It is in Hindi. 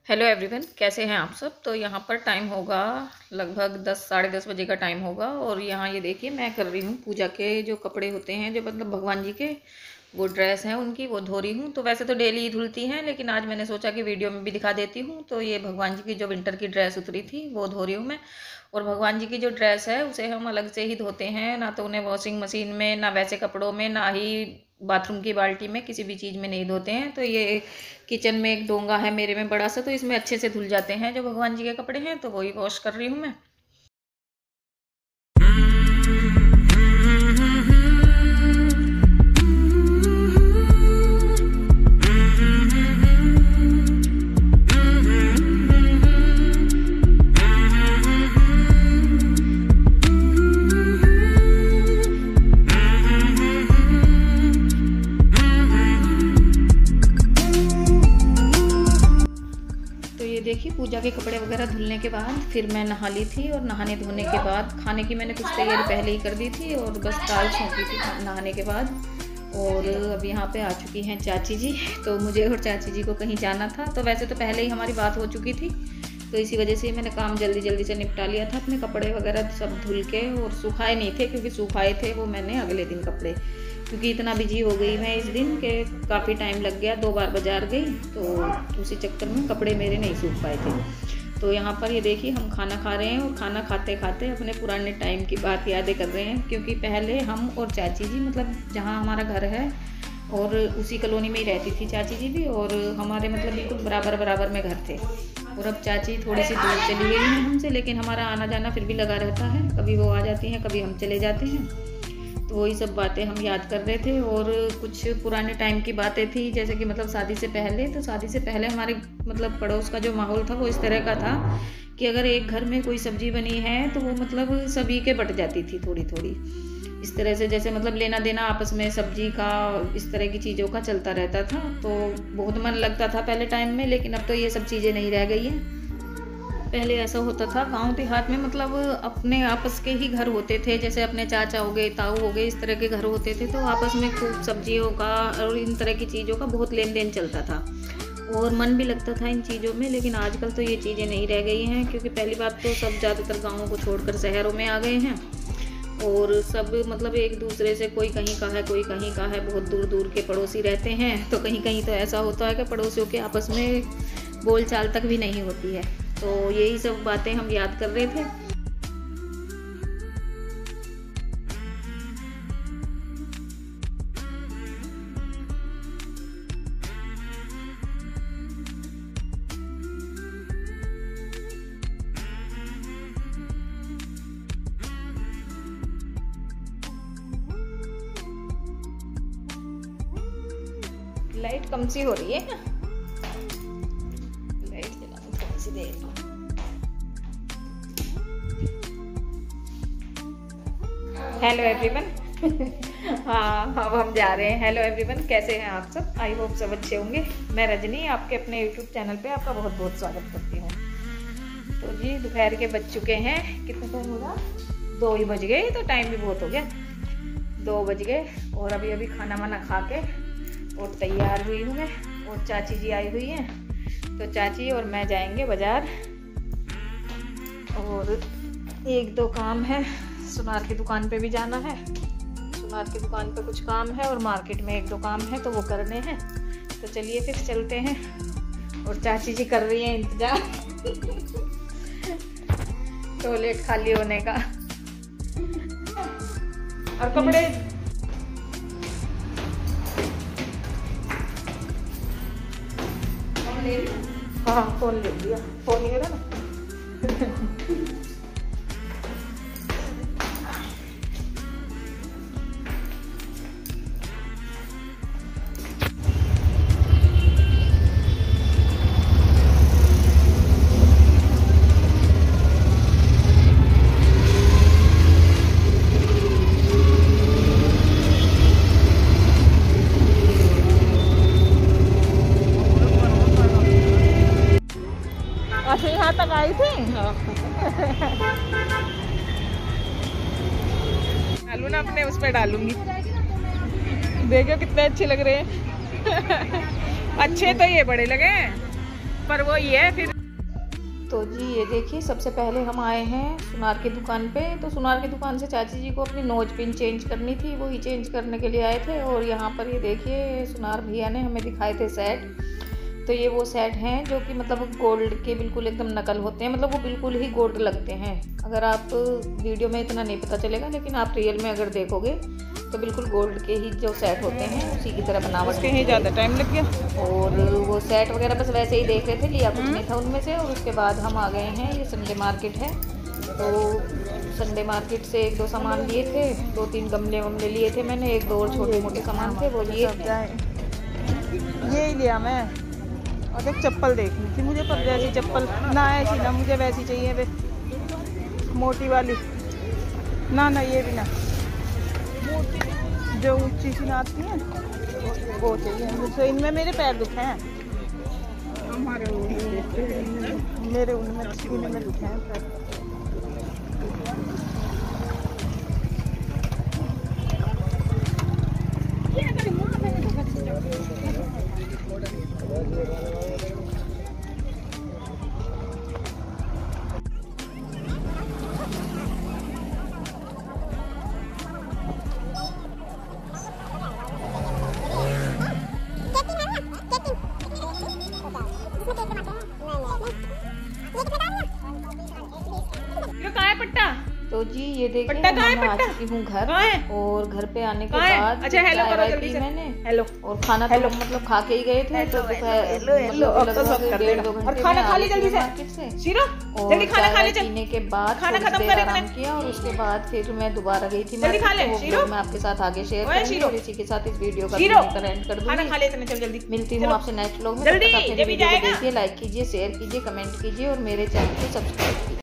हेलो एवरीवन, कैसे हैं आप सब। तो यहाँ पर टाइम होगा लगभग 10 साढ़े 10 बजे का टाइम होगा। और यहाँ ये देखिए मैं कर रही हूँ पूजा के जो कपड़े होते हैं, जो मतलब भगवान जी के वो ड्रेस हैं उनकी, वो धो रही हूँ। तो वैसे तो डेली ही धुलती हैं, लेकिन आज मैंने सोचा कि वीडियो में भी दिखा देती हूँ। तो ये भगवान जी की जो विंटर की ड्रेस उतरी थी वो धो रही हूँ मैं। और भगवान जी की जो ड्रेस है उसे हम अलग से ही धोते हैं, ना तो उन्हें वॉशिंग मशीन में, ना वैसे कपड़ों में, ना ही बाथरूम की बाल्टी में, किसी भी चीज़ में नहीं धोते हैं। तो ये किचन में एक डोंगा है मेरे में बड़ा सा, तो इसमें अच्छे से धुल जाते हैं जो भगवान जी के कपड़े हैं। तो वही वॉश कर रही हूँ मैं। देखिए पूजा के कपड़े वगैरह धुलने के बाद फिर मैं नहा ली थी। और नहाने धोने के बाद खाने की मैंने कुछ तैयारी पहले ही कर दी थी, और बस दाल छौंकी थी नहाने के बाद। और अब यहाँ पे आ चुकी हैं चाची जी। तो मुझे और चाची जी को कहीं जाना था। तो वैसे तो पहले ही हमारी बात हो चुकी थी, तो इसी वजह से मैंने काम जल्दी जल्दी से निपटा लिया था। अपने कपड़े वगैरह सब धुल के, और सुखाए नहीं थे क्योंकि सुखाए थे वो मैंने अगले दिन कपड़े, क्योंकि इतना बिजी हो गई मैं इस दिन के काफ़ी टाइम लग गया, 2 बार बाजार गई, तो उसी चक्कर में कपड़े मेरे नहीं सूख पाए थे। तो यहाँ पर ये देखिए हम खाना खा रहे हैं, और खाना खाते खाते अपने पुराने टाइम की बात यादें कर रहे हैं। क्योंकि पहले हम और चाची जी, मतलब जहाँ हमारा घर है और उसी कॉलोनी में ही रहती थी चाची जी भी, और हमारे मतलब बिल्कुल बराबर बराबर में घर थे। और अब चाची थोड़ी सी दूर चली गई हैं हमसे, लेकिन हमारा आना जाना फिर भी लगा रहता है। कभी वो आ जाती हैं, कभी हम चले जाते हैं। तो वही सब बातें हम याद कर रहे थे। और कुछ पुराने टाइम की बातें थी, जैसे कि मतलब शादी से पहले। तो शादी से पहले हमारे मतलब पड़ोस का जो माहौल था वो इस तरह का था कि अगर एक घर में कोई सब्जी बनी है तो वो मतलब सभी के बट जाती थी थोड़ी थोड़ी, इस तरह से। जैसे मतलब लेना देना आपस में सब्जी का, इस तरह की चीज़ों का चलता रहता था। तो बहुत मन लगता था पहले टाइम में, लेकिन अब तो ये सब चीज़ें नहीं रह गई हैं। पहले ऐसा होता था गांव देहात में, मतलब अपने आपस के ही घर होते थे। जैसे अपने चाचा हो गए, ताऊ हो गए, इस तरह के घर होते थे। तो आपस में खूब सब्जियों का और इन तरह की चीज़ों का बहुत लेन देन चलता था, और मन भी लगता था इन चीज़ों में। लेकिन आजकल तो ये चीज़ें नहीं रह गई हैं, क्योंकि पहली बात तो सब ज़्यादातर गाँवों को छोड़कर शहरों में आ गए हैं। और सब मतलब एक दूसरे से, कोई कहीं का है कोई कहीं का है, बहुत दूर दूर के पड़ोसी रहते हैं। तो कहीं कहीं तो ऐसा होता है कि पड़ोसियों के आपस में बोल चाल तक भी नहीं होती है। तो यही सब बातें हम याद कर रहे थे। लाइट कम सी हो रही है ना, लाइट जलाऊं थोड़ी सी देर। Hello everyone. हाँ, अब हम जा रहे हैं। हेलो एवरीवन, कैसे हैं आप सब। आई होप सब अच्छे होंगे। मैं रजनी आपके अपने यूट्यूब चैनल पे आपका बहुत बहुत स्वागत करती हूँ। तो जी दोपहर के बज चुके हैं, कितना टाइम होगा, 2 ही बज गए। तो टाइम भी बहुत हो गया, 2 बज गए। और अभी अभी खाना वाना खा के और तैयार हुई हूँ मैं, और चाची जी आई हुई हैं। तो चाची और मैं जाएंगे बाज़ार, और 1-2 काम है। सुनार की दुकान पे भी जाना है, सुनार की दुकान पे कुछ काम है, और मार्केट में 1-2 काम है, तो वो करने हैं। तो चलिए फिर चलते हैं। और चाची जी कर रही हैं इंतजार टॉयलेट खाली होने का। और कपड़े हाँ, फोन ले लिया, फोन ही है ना। अच्छा, यहाँ तक आई थी। डालू ना अपने उस पर डालूंगी, देखो कितने अच्छे लग रहे हैं। अच्छे तो ये बड़े लगे, कस्टमर वो ही है फिर। तो जी ये देखिए, सबसे पहले हम आए हैं सुनार की दुकान पे। तो सुनार की दुकान से चाची जी को अपनी नोज पिन चेंज करनी थी, वही चेंज करने के लिए आए थे। और यहाँ पर ये देखिए सुनार भैया ने हमें दिखाए थे सेट। तो ये वो सेट हैं जो कि मतलब गोल्ड के बिल्कुल एकदम नकल होते हैं, मतलब वो बिल्कुल ही गोल्ड लगते हैं। अगर आप वीडियो में इतना नहीं पता चलेगा, लेकिन आप रियल में अगर देखोगे तो बिल्कुल गोल्ड के ही जो सेट होते हैं उसी की तरह बनावट। कहीं ज़्यादा टाइम लग गया। और वो सेट वगैरह बस वैसे ही देख रहे थे, लिया कुछ नहीं था उनमें से। और उसके बाद हम आ गए हैं, ये संडे मार्केट है। तो संडे मार्केट से 1-2 सामान लिए थे, 2-3 गमले वमले लिए थे मैंने, 1-2 और छोटे मोटे सामान थे वो लिए थे। ये ही लिया मैं। और एक चप्पल देखनी थी मुझे, पर जैसी चप्पल ना ऐसी ना मुझे वैसी चाहिए वे मोटी वाली ना ये भी ना, जो ऊंची सी आती है वो चाहिए मुझे। इनमें मेरे पैर दुखे हैं, मेरे उनमें दुखे हैं पैर। पट्टा तो जी ये देखिए मैं आ चुकी हूँ घर। और घर पे आने के बाद अच्छा हेलो करो जल्दी से। मैंने हेलो और खाना तो मतलब खा के ही गए थे। तो और खाना खा ली जल्दी से शीरो, जल्दी खाना खा ले। पीने के बाद खाना खत्म कर आराम किया और उसके बाद फिर मैं दोबारा गई थी। जल्दी खा ले शीरो, मैं आपके साथ आगे शेयर करूंगी और इसी के साथ इस वीडियो का एंड कर दूंगी। खाना खा ले चल जल्दी। मिलती हूँ आपसे नेक्स्ट व्लॉग में। जल्दी वीडियो को देखिए, लाइक कीजिए, शेयर कीजिए, कमेंट कीजिए और मेरे चैनल को सब्सक्राइब कीजिए।